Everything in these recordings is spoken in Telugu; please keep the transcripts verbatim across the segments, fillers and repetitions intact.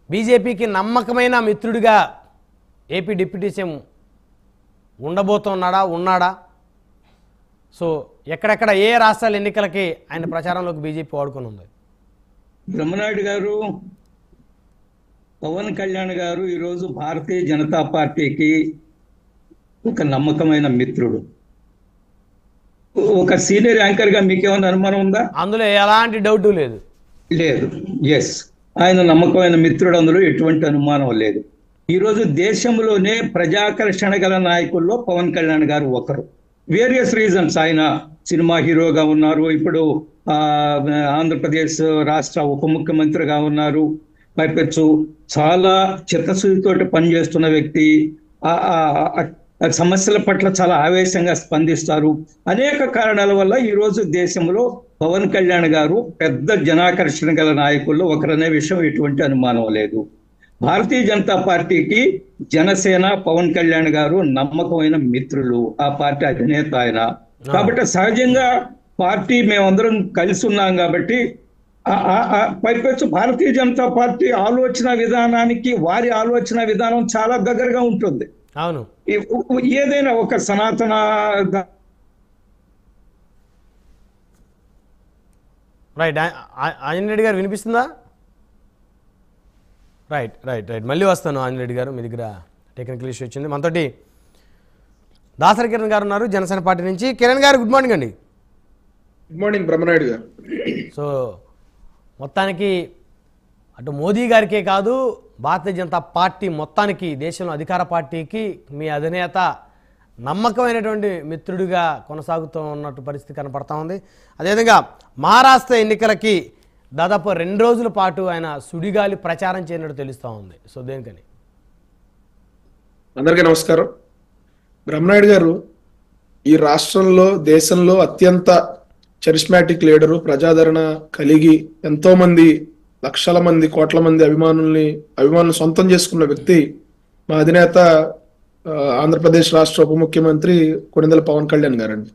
బీజేపీకి నమ్మకమైన మిత్రుడిగా ఏపీ డిప్యూటీ సీఎం ఉండబోతున్నాడా ఉన్నాడా? సో ఎక్కడెక్కడ ఏ రాష్ట్రాల ఎన్నికలకి ఆయన ప్రచారంలోకి బీజేపీ వాడుకొని ఉంది? బ్రహ్మనాయుడు గారు, పవన్ కళ్యాణ్ గారు ఈరోజు భారతీయ జనతా పార్టీకి ఒక నమ్మకమైన మిత్రుడు. ఒక సీనియర్ యాంకర్ గా మీకేమైనా అనుమానం ఉందా? అందులో ఎలాంటి డౌట్ లేదు. లేదు. ఎస్, ఆయన నమ్మకమైన మిత్రుడు, అందులో ఎటువంటి అనుమానం లేదు. ఈరోజు దేశంలోనే ప్రజాకర్షణ గల నాయకుల్లో పవన్ కళ్యాణ్ గారు ఒకరు. Various reasons. ఆయన సినిమా హీరోగా ఉన్నారు, ఇప్పుడు ఆ ఆంధ్రప్రదేశ్ రాష్ట్ర ఉప ముఖ్యమంత్రిగా ఉన్నారు, పైపెచ్చు చాలా చిత్తశుద్ధితోటి పనిచేస్తున్న వ్యక్తి, ఆ సమస్యల పట్ల చాలా ఆవేశంగా స్పందిస్తారు. అనేక కారణాల వల్ల ఈరోజు దేశంలో పవన్ కళ్యాణ్ గారు పెద్ద జనాకర్షణ గల నాయకుల్లో ఒకరనే విషయం ఎటువంటి అనుమానం లేదు. భారతీయ జనతా పార్టీకి జనసేన, పవన్ కళ్యాణ్ గారు నమ్మకమైన మిత్రులు, ఆ పార్టీ అధినేత ఆయన. కాబట్టి సహజంగా పార్టీ మేమందరం కలిసి ఉన్నాం కాబట్టి పైపెచ్చు భారతీయ జనతా పార్టీ ఆలోచన విధానానికి వారి ఆలోచన విధానం చాలా దగ్గరగా ఉంటుంది. అవును, ఏదైనా ఒక సనాతన రైట్. ఆంజనేయ రెడ్డి గారు వినిపిస్తుందా? రైట్ రైట్ రైట్ మళ్ళీ వస్తాను ఆంజనేయ రెడ్డి గారు, మీ దగ్గర టెక్నికల్ ఇష్యూ వచ్చింది. మనతోటి దాసరి కిరణ్ గారు ఉన్నారు జనసేన పార్టీ నుంచి. కిరణ్ గారు, గుడ్ మార్నింగ్ అండి. Good morning Brahmanaidu garu. So మొత్తానికి అటు మోదీ గారికే కాదు, భారతీయ జనతా పార్టీ మొత్తానికి, దేశంలో అధికార పార్టీకి మీ అధినేత నమ్మకమైనటువంటి మిత్రుడిగా కొనసాగుతూ ఉన్నట్టు పరిస్థితి కనపడతా ఉంది. అదేవిధంగా మహారాష్ట్ర ఎన్నికలకి దాదాపు రెండు రోజుల పాటు ఆయన సుడిగాలి ప్రచారం చేయనట్టు తెలుస్తూ ఉంది. సో దేనికని? అందరికీ నమస్కారం. బ్రహ్మనాయుడు గారు, ఈ రాష్ట్రంలో దేశంలో అత్యంత చరిస్మాటిక్ లీడరు, ప్రజాదరణ కలిగి ఎంతో మంది లక్షల మంది కోట్ల మంది అభిమానుల్ని అభిమానులు సొంతం చేసుకున్న వ్యక్తి మా అధినేత ఆంధ్రప్రదేశ్ రాష్ట్ర ఉప ముఖ్యమంత్రి కొణిదెల పవన్ కళ్యాణ్ గారండి.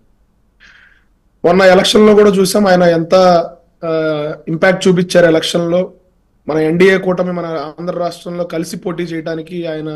మొన్న ఎలక్షన్ లో కూడా చూసాం ఆయన ఎంత ఇంపాక్ట్ చూపించారు ఎలక్షన్ లో. మన ఎన్డీఏ కూటమి మన ఆంధ్ర రాష్ట్రంలో కలిసి పోటీ చేయడానికి ఆయన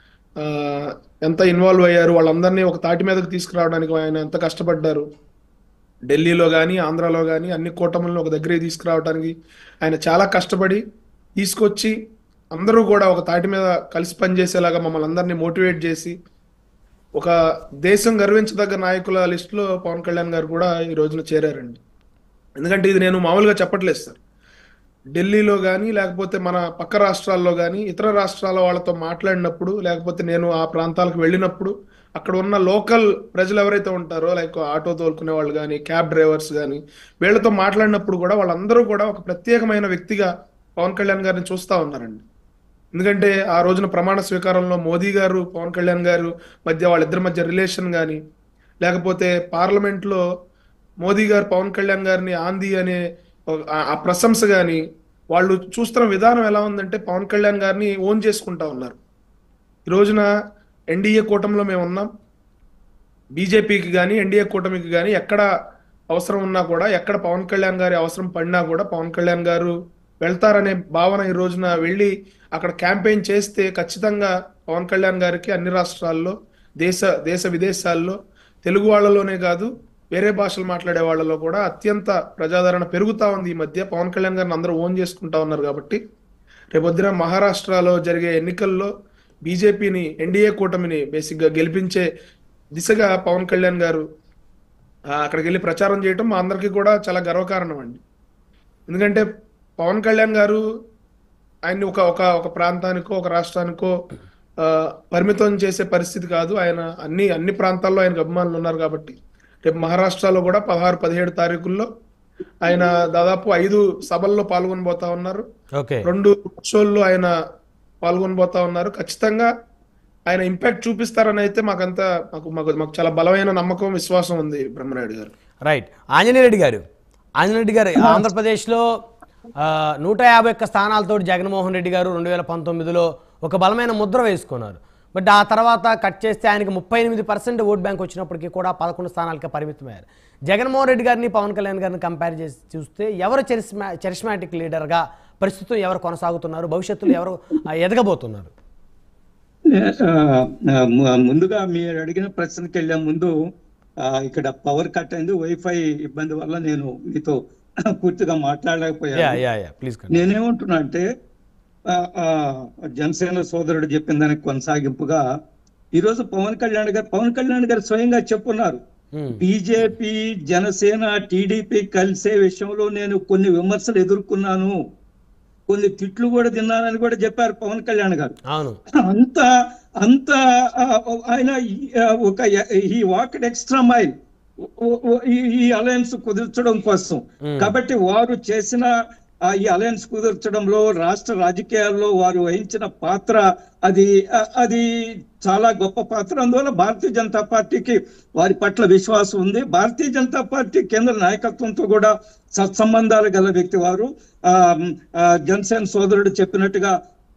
ఎంత ఇన్వాల్వ్ అయ్యారు, వాళ్ళందరినీ ఒక తాటి మీదకి తీసుకురావడానికి ఆయన ఎంత కష్టపడ్డారు. ఢిల్లీలో కానీ ఆంధ్రాలో కానీ అన్ని కూటములను ఒక దగ్గరికి తీసుకురావడానికి ఆయన చాలా కష్టపడి తీసుకొచ్చి అందరూ కూడా ఒక తాటి మీద కలిసి పనిచేసేలాగా మమ్మల్ని అందరినీ మోటివేట్ చేసి ఒక దేశం గర్వించదగ్గ నాయకుల లిస్టులో పవన్ కళ్యాణ్ గారు కూడా ఈ రోజున చేరారండి. ఎందుకంటే ఇది నేను మామూలుగా చెప్పట్లేదు సార్. ఢిల్లీలో కానీ లేకపోతే మన పక్క రాష్ట్రాల్లో కానీ ఇతర రాష్ట్రాల వాళ్ళతో మాట్లాడినప్పుడు, లేకపోతే నేను ఆ ప్రాంతాలకు వెళ్ళినప్పుడు అక్కడ ఉన్న లోకల్ ప్రజలు ఎవరైతే ఉంటారో, లైక్ ఆటో తోలుకునే వాళ్ళు కానీ క్యాబ్ డ్రైవర్స్ కానీ, వీళ్ళతో మాట్లాడినప్పుడు కూడా వాళ్ళందరూ కూడా ఒక ప్రత్యేకమైన వ్యక్తిగా పవన్ కళ్యాణ్ గారిని చూస్తూ ఉన్నారండి. ఎందుకంటే ఆ రోజున ప్రమాణ స్వీకారంలో మోదీ గారు పవన్ కళ్యాణ్ గారు మధ్య వాళ్ళిద్దరి మధ్య రిలేషన్ కానీ, లేకపోతే పార్లమెంట్లో మోదీ గారు పవన్ కళ్యాణ్ గారిని ఆంది అనే ఆ ప్రశంస కానీ, వాళ్ళు చూస్తున్న విధానం ఎలా ఉందంటే పవన్ కళ్యాణ్ గారిని ఓన్ చేసుకుంటా ఉన్నారు. ఈ రోజున ఎన్డీఏ కూటమిలో మేము ఉన్నాం. బీజేపీకి కానీ ఎన్డీఏ కూటమికి కానీ ఎక్కడ అవసరం ఉన్నా కూడా, ఎక్కడ పవన్ కళ్యాణ్ గారి అవసరం పడినా కూడా పవన్ కళ్యాణ్ గారు వెళ్తారనే భావన ఈ రోజున వెళ్ళి అక్కడ క్యాంపెయిన్ చేస్తే ఖచ్చితంగా పవన్ కళ్యాణ్ గారికి అన్ని రాష్ట్రాల్లో, దేశ దేశ విదేశాల్లో, తెలుగు వాళ్ళలోనే కాదు వేరే భాషలు మాట్లాడే వాళ్ళలో కూడా అత్యంత ప్రజాదరణ పెరుగుతూ ఉంది. ఈ మధ్య పవన్ కళ్యాణ్ గారిని అందరూ ఓన్ చేసుకుంటా ఉన్నారు. కాబట్టి రేపొద్దున మహారాష్ట్రలో జరిగే ఎన్నికల్లో బీజేపీని, ఎన్డీఏ కూటమిని బేసిక్గా గెలిపించే దిశగా పవన్ కళ్యాణ్ గారు అక్కడికి వెళ్ళి ప్రచారం చేయటం మా అందరికీ కూడా చాలా గర్వకారణం అండి. ఎందుకంటే పవన్ కళ్యాణ్ గారు ఆయన్ని ఒక ఒక ఒక ప్రాంతానికో ఒక రాష్ట్రానికో పరిమితం చేసే పరిస్థితి కాదు. ఆయన అన్ని అన్ని ప్రాంతాల్లో ఆయనకు అభిమానులు ఉన్నారు. కాబట్టి రేపు మహారాష్ట్రలో కూడా పదహారు పదిహేడు తారీఖుల్లో ఆయన దాదాపు ఐదు సభల్లో పాల్గొనబోతా ఉన్నారు. రెండు షోల్లో ఆయన పాల్గొనబోతా ఉన్నారు. ఖచ్చితంగా ఆయన ఇంపాక్ట్ చూపిస్తారని అయితే మాకంతా మాకు మాకు మాకు చాలా బలమైన నమ్మకం, విశ్వాసం ఉంది బ్రహ్మనాయుడు గారు. రైట్. ఆంజనేయ రెడ్డి గారు, ఆంజనేయ రెడ్డి గారు ఆంధ్రప్రదేశ్లో నూట యాభై ఒక్క స్థానాలతో జగన్మోహన్ రెడ్డి గారు రెండు వేల పంతొమ్మిదిలో ఒక బలమైన ముద్ర వేసుకున్నారు. బట్ ఆ తర్వాత కట్ చేస్తే ఆయనకి ముప్పై ఎనిమిది పర్సెంట్ ఓట్ బ్యాంక్ వచ్చినప్పటికీ కూడా పదకొండు స్థానాలకే పరిమితమయ్యారు. జగన్మోహన్ రెడ్డి గారిని పవన్ కళ్యాణ్ గారిని కంపేర్ చేసి చూస్తే ఎవరు చరిస్మా చరిస్మాటిక్ లీడర్గా ప్రస్తుతం ఎవరు కొనసాగుతున్నారు, భవిష్యత్తులో ఎవరు ఆ, ఎదగబోతున్నారు? ఆ, ఆ, ము- ముందుగా మీరు అడిగిన ప్రశ్నకి వెళ్ళే ముందు ఆ, ఇక్కడ పవర్ కట్ అయింది, వైఫై ఇబ్బంది వల్ల నేను మీతో పూర్తిగా యా మాట్లాడలేకపోయాను. యా యా ప్లీజ్ నేనేమంటున్నా అంటే ఆ, ఆ, జనసేన సోదరుడు చెప్పిన దానికి కొనసాగింపుగా ఈరోజు పవన్ కళ్యాణ్ గారు పవన్ కళ్యాణ్ గారు స్వయంగా చెప్పున్నారు, బీజేపీ జనసేన టీడీపీ కలిసే విషయంలో నేను కొన్ని విమర్శలు ఎదుర్కొన్నాను, కొన్ని తిట్లు కూడా తిన్నానని కూడా చెప్పారు పవన్ కళ్యాణ్ గారు. అవును. అంత అంత ఆ, ఆయన ఈ- ఆ, ఒక ఈ వాకెడ్ ఎక్స్ట్రా మైల్ ఈ అలయన్స్ కుదిర్చడం కోసం. కాబట్టి వారు చేసిన ఆ, ఈ అలయన్స్ కుదిర్చడంలో రాష్ట్ర రాజకీయాల్లో వారు వహించిన పాత్ర అది ఆ, అది చాలా గొప్ప పాత్ర. అందువల్ల భారతీయ జనతా పార్టీకి వారి పట్ల విశ్వాసం ఉంది. భారతీయ జనతా పార్టీ కేంద్ర నాయకత్వంతో కూడా సత్సంబంధాలు గల వ్యక్తి వారు. ఆ ఆ, జనసేన సోదరుడు చెప్పినట్టుగా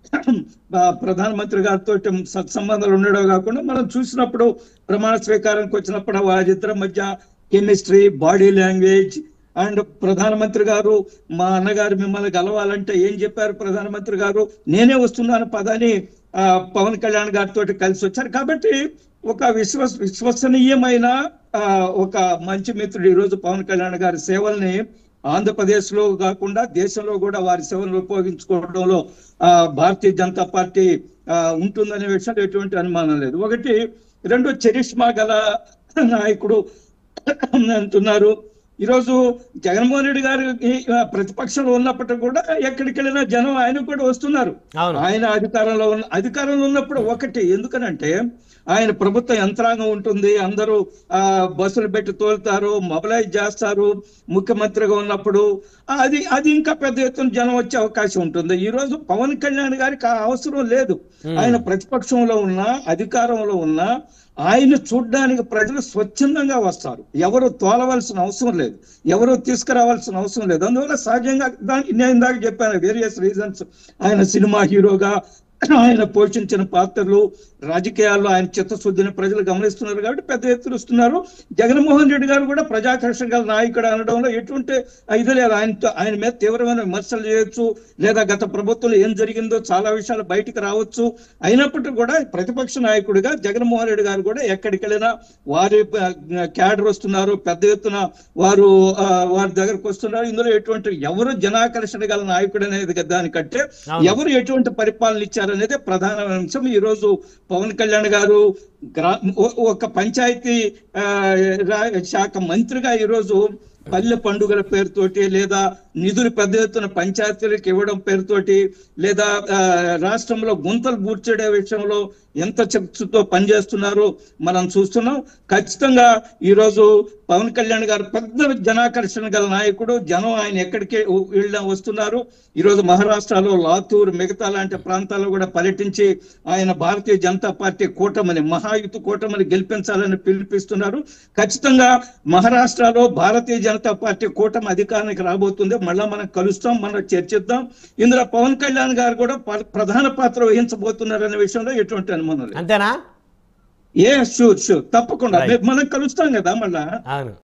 ఆ, ప్రధానమంత్రి గారితో సత్సంబంధాలు ఉండడం కాకుండా మనం చూసినప్పుడు ప్రమాణ స్వీకారానికి వచ్చినప్పుడు వారిద్దరి మధ్య కెమిస్ట్రీ, బాడీ లాంగ్వేజ్ అండ్ ప్రధానమంత్రి గారు మా అన్నగారు మిమ్మల్ని కలవాలంటే ఏం చెప్పారు ప్రధానమంత్రి గారు, నేనే వస్తున్నాను పదని ఆ, పవన్ కళ్యాణ్ గారితో కలిసి వచ్చారు. కాబట్టి ఒక విశ్వస విశ్వసనీయమైన ఆ, ఒక మంచి మిత్రుడు ఈరోజు పవన్ కళ్యాణ్ గారి సేవల్ని ఆంధ్రప్రదేశ్ లో కాకుండా దేశంలో కూడా వారి సేవలను ఉపయోగించుకోవడంలో ఆ భారతీయ జనతా పార్టీ ఆ ఉంటుందనే విషయంలో ఎటువంటి అనుమానం లేదు. ఒకటి. రెండు, చరిష్మా గల నాయకుడు అంటున్నారు. ఈరోజు జగన్మోహన్ రెడ్డి గారు ప్రతిపక్షంలో ఉన్నప్పటికీ కూడా ఎక్కడికి వెళ్ళినా జనం ఆయన కూడా వస్తున్నారు. అవును. ఆయన అధికారంలో ఉన్న అధికారంలో ఉన్నప్పుడు ఒకటి, ఎందుకనంటే ఆయన ప్రభుత్వ యంత్రాంగం ఉంటుంది, అందరూ ఆ బస్సులు పెట్టి తోలుతారు, మొబిలైజ్ చేస్తారు. ముఖ్యమంత్రిగా ఉన్నప్పుడు అది అది ఇంకా పెద్ద ఎత్తున జనం వచ్చే అవకాశం ఉంటుంది. ఈ రోజు పవన్ కళ్యాణ్ గారికి ఆ అవసరం లేదు. ఆయన ప్రతిపక్షంలో ఉన్నా అధికారంలో ఉన్నా ఆయన చూడ్డానికి ప్రజలు స్వచ్ఛందంగా వస్తారు. ఎవరు తోలవలసిన అవసరం లేదు, ఎవరు తీసుకురావాల్సిన అవసరం లేదు. అందువల్ల సహజంగా దానికి నేను ఇందాక చెప్పాను, వేరియస్ రీజన్స్ ఆయన సినిమా హీరోగా ఆయన పోషించిన పాత్రలు, రాజకీయాల్లో ఆయన చిత్తశుద్ధిని ప్రజలు గమనిస్తున్నారు కాబట్టి పెద్ద ఎత్తున వస్తున్నారు. జగన్మోహన్ రెడ్డి గారు కూడా ప్రజాకర్షణ గల నాయకుడు అనడంలో ఎటువంటి ఇది లేదు. ఆయనతో ఆయన మీద తీవ్రమైన విమర్శలు చేయొచ్చు, లేదా గత ప్రభుత్వంలో ఏం జరిగిందో చాలా విషయాలు బయటకు రావచ్చు. అయినప్పటికీ కూడా ప్రతిపక్ష నాయకుడిగా జగన్మోహన్ రెడ్డి గారు కూడా ఎక్కడికి వెళ్ళినా వారి క్యాడర్ వస్తున్నారు, పెద్ద ఎత్తున వారు వారి దగ్గరకు వస్తున్నారు. ఇందులో ఎటువంటి ఎవరు జనాకర్షణ గల నాయకుడు అనేది దానికంటే ఎవరు ఎటువంటి పరిపాలన ఇచ్చారనేదే ప్రధాన అంశం. ఈ రోజు పవన్ కళ్యాణ్ గారు గ్రా ఒక పంచాయతీ శాఖ మంత్రిగా ఈరోజు పల్లె పండుగల పేరుతోటి, లేదా నిధులు పెద్ద ఎత్తున పంచాయతీలకు ఇవ్వడం పేరుతోటి, లేదా రాష్ట్రంలో గుంతలు పూడ్చే విషయంలో ఎంత శక్తితో పనిచేస్తున్నారో మనం చూస్తున్నాం. ఖచ్చితంగా ఈరోజు పవన్ కళ్యాణ్ గారు పెద్ద జనాకర్షణ గల నాయకుడు. జనం ఆయన ఎక్కడికి వెళ్ళినా వస్తున్నారు. ఈరోజు మహారాష్ట్రలో లాతూర్, మిగతా లాంటి ప్రాంతాల్లో కూడా పర్యటించి ఆయన భారతీయ జనతా పార్టీ కూటమిని, మహాయుతి కూటమిని గెలిపించాలని పిలుపిస్తున్నారు. ఖచ్చితంగా మహారాష్ట్రలో భారతీయ జనతా పార్టీ కూటమి అధికారానికి రాబోతుంది. మళ్ళా మనం కలుస్తాం, మనం చర్చిద్దాం. ఇందులో పవన్ కళ్యాణ్ గారు కూడా ప్రధాన పాత్ర వహించబోతున్నారు అనే విషయంలో ఎటువంటి అనుమానం లేదు. అంతేనా? ఏ షూర్ షూర్ తప్పకుండా మనం కలుస్తాం కదా మళ్ళా. అవును.